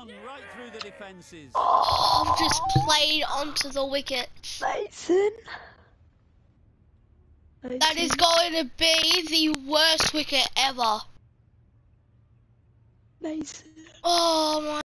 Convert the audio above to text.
Gone right through the defences. Oh, just played onto the wickets. Mason. That is going to be the worst wicket ever. Mason. Oh my.